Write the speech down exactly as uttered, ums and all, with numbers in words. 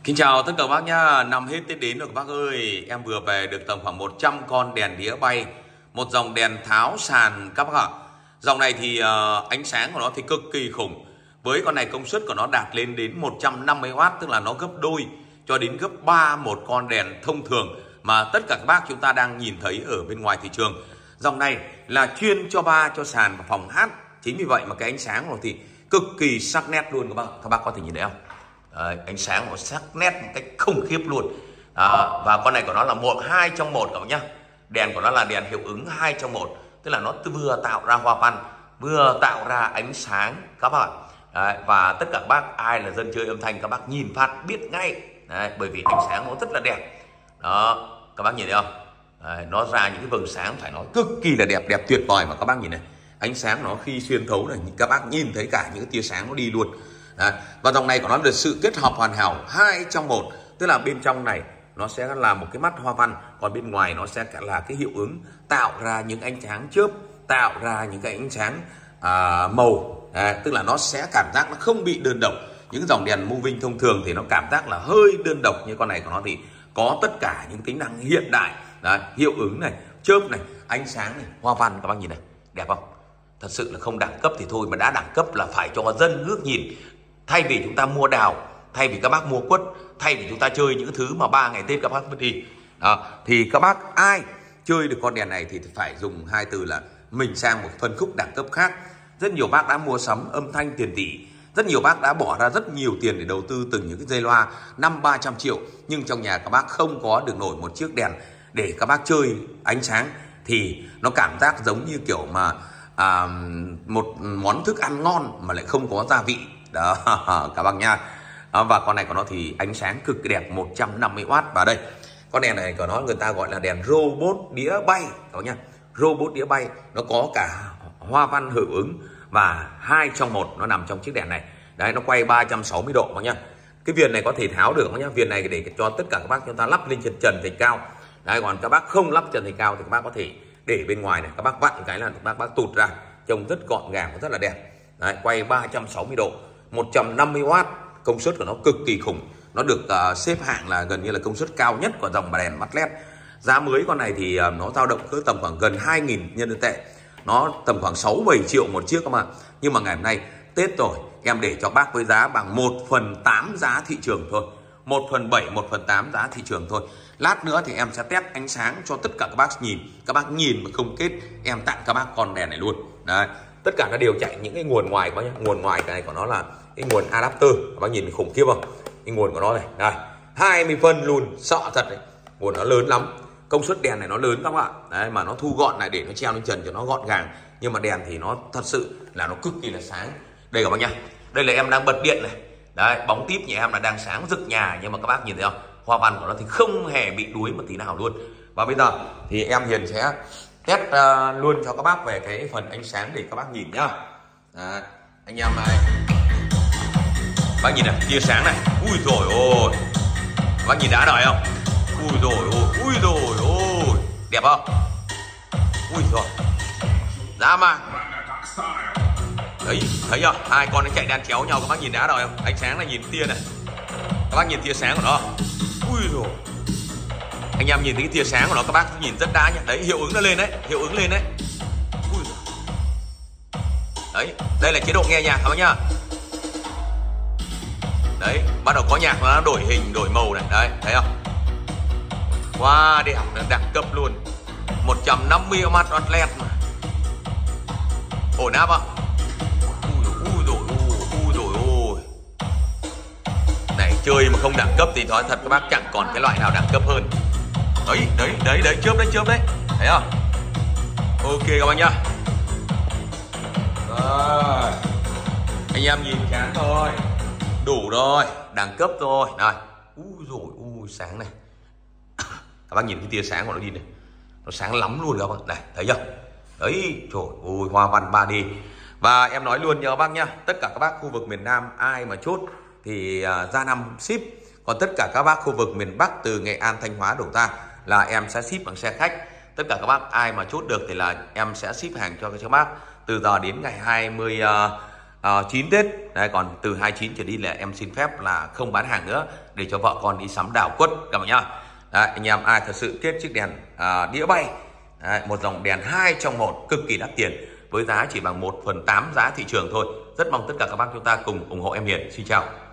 Kính chào tất cả các bác nhá. Năm hết Tết đến rồi các bác ơi. Em vừa về được tầm khoảng một trăm con đèn đĩa bay, một dòng đèn tháo sàn các bác ạ. Dòng này thì uh, ánh sáng của nó thì cực kỳ khủng. Với con này công suất của nó đạt lên đến một trăm năm mươi oát, tức là nó gấp đôi cho đến gấp ba một con đèn thông thường mà tất cả các bác chúng ta đang nhìn thấy ở bên ngoài thị trường. Dòng này là chuyên cho bar, cho sàn và phòng hát. Chính vì vậy mà cái ánh sáng của nó thì cực kỳ sắc nét luôn các bác. Các bác có thể nhìn thấy không? Đấy, ánh sáng nó sắc nét một cách khủng khiếp luôn. Đó, và con này của nó là một hai trong một các bác nhá. Đèn của nó là đèn hiệu ứng hai trong một, tức là nó vừa tạo ra hoa văn vừa tạo ra ánh sáng các bạn. Đấy, và tất cả các bác ai là dân chơi âm thanh các bác nhìn phát biết ngay. Đấy, bởi vì ánh sáng nó rất là đẹp. Đó, các bác nhìn thấy không? Đấy, nó ra những cái vầng sáng phải nói cực kỳ là đẹp, đẹp tuyệt vời mà các bác nhìn này. Ánh sáng nó khi xuyên thấu này các bác nhìn thấy cả những cái tia sáng nó đi luôn. Đấy. Và dòng này của nó là sự kết hợp hoàn hảo hai trong một, tức là bên trong này nó sẽ là một cái mắt hoa văn, còn bên ngoài nó sẽ là cái hiệu ứng tạo ra những ánh sáng chớp, tạo ra những cái ánh sáng à, màu. Đấy. Tức là nó sẽ cảm giác nó không bị đơn độc. Những dòng đèn moving thông thường thì nó cảm giác là hơi đơn độc, như con này của nó thì có tất cả những tính năng hiện đại. Đấy. Hiệu ứng này, chớp này, ánh sáng này, hoa văn các bác nhìn này, đẹp không? Thật sự là không đẳng cấp thì thôi, mà đã đẳng cấp là phải cho dân nước nhìn. Thay vì chúng ta mua đào, thay vì các bác mua quất, thay vì chúng ta chơi những thứ mà ba ngày Tết các bác vứt đi, đó, thì các bác ai chơi được con đèn này thì phải dùng hai từ là mình sang một phân khúc đẳng cấp khác. Rất nhiều bác đã mua sắm âm thanh tiền tỷ, rất nhiều bác đã bỏ ra rất nhiều tiền để đầu tư từng những cái dây loa năm ba trăm triệu, nhưng trong nhà các bác không có được nổi một chiếc đèn để các bác chơi ánh sáng, thì nó cảm giác giống như kiểu mà à, một món thức ăn ngon mà lại không có gia vị. Đó các bác nha. Đó, và con này của nó thì ánh sáng cực kỳ đẹp, một trăm năm mươi oát. Và đây, con đèn này của nó người ta gọi là đèn robot đĩa bay các bác nha. Robot đĩa bay, nó có cả hoa văn hiệu ứng và hai trong một, nó nằm trong chiếc đèn này. Đấy, nó quay ba trăm sáu mươi độ các bác nha. Cái viền này có thể tháo được các bác nhá. Viền này để cho tất cả các bác chúng ta lắp lên trên trần thạch cao. Đấy, còn các bác không lắp trần thạch cao thì các bác có thể để bên ngoài này, các bác vặn cái là các bác bác tụt ra, trông rất gọn gàng và rất là đẹp. Đấy, quay ba trăm sáu mươi độ, một trăm năm mươi oát, công suất của nó cực kỳ khủng. Nó được uh, xếp hạng là gần như là công suất cao nhất của dòng đèn mắt led. Giá mới con này thì uh, nó dao động cỡ tầm khoảng gần hai nghìn nhân dân tệ. Nó tầm khoảng sáu bảy triệu một chiếc các bạn. Nhưng mà ngày hôm nay Tết rồi, em để cho bác với giá bằng một phần tám giá thị trường thôi. một phần bảy, một phần tám giá thị trường thôi. Lát nữa thì em sẽ test ánh sáng cho tất cả các bác nhìn. Các bác nhìn mà không kết, em tặng các bác con đèn này luôn. Đấy. Tất cả nó đều chạy những cái nguồn ngoài các bác nhé. Nguồn ngoài cái này của nó là cái nguồn adapter. Các bác nhìn khủng khiếp không? Cái nguồn của nó này, đây, hai mươi phân luôn, sợ thật đấy. Nguồn nó lớn lắm. Công suất đèn này nó lớn các bạn. Đấy, mà nó thu gọn lại để nó treo lên trần cho nó gọn gàng. Nhưng mà đèn thì nó thật sự là nó cực kỳ là sáng. Đây các bác nhá. Đây là em đang bật điện này. Đấy, bóng típ nhà em là đang sáng rực nhà, nhưng mà các bác nhìn thấy không? Hoa văn của nó thì không hề bị đuối một tí nào luôn. Và bây giờ thì em Hiền sẽ test uh, luôn cho các bác về cái phần ánh sáng để các bác nhìn nhá. Đấy, anh em này, bác nhìn này, tia sáng này, ui rồi ôi, bác nhìn đã đời không? Ui rồi ôi, ui rồi ôi, đẹp không? Ui rồi, dã man. Đấy, thấy chưa? Hai con nó chạy đan chéo nhau, các bác nhìn đã đời không? Ánh sáng này, nhìn tia này, các bác nhìn tia sáng của nó, ui rồi. Anh em nhìn thấy cái tia sáng của nó, các bác nhìn rất đã nhá. Đấy, hiệu ứng nó lên đấy, hiệu ứng lên đấy. Ui. Đấy, đây là chế độ nghe nhạc các bác nhá. Đấy, bắt đầu có nhạc nó đổi hình, đổi màu này. Đấy, thấy không? Wow, đẹp, đẳng cấp luôn. một trăm năm mươi oát led mà. Ổn áp không? Ui rồi, ui rồi, ui rồi, ui. Này, chơi mà không đẳng cấp thì nói thật các bác chẳng còn cái loại nào đẳng cấp hơn. Đấy, đấy, đấy, đấy, chớp đấy, chớp đấy. Thấy không? Ok các bác nhá. Rồi. Anh em nhìn chán thôi. Đủ rồi, đẳng cấp rồi. Này. Ui rồi, ui sáng này. Các bác nhìn cái tia sáng của nó đi này. Nó sáng lắm luôn các bác. Này, thấy chưa? Đấy, trời ơi, hoa văn ba D. Và em nói luôn cho các bác nhá, tất cả các bác khu vực miền Nam ai mà chốt thì uh, ra năm ship. Còn tất cả các bác khu vực miền Bắc từ Nghệ An, Thanh Hóa đổ ra là em sẽ ship bằng xe khách. Tất cả các bác ai mà chốt được thì là em sẽ ship hàng cho các bác từ giờ đến ngày hai mươi uh, chín Tết. Đấy, còn từ hai mươi chín trở đi là em xin phép là không bán hàng nữa để cho vợ con đi sắm đào quất các bạn nhá. Đấy, anh em ai thật sự kết chiếc đèn uh, đĩa bay, đấy, một dòng đèn hai trong một cực kỳ đắt tiền với giá chỉ bằng một phần tám giá thị trường thôi. Rất mong tất cả các bác chúng ta cùng ủng hộ em Hiền. Xin chào.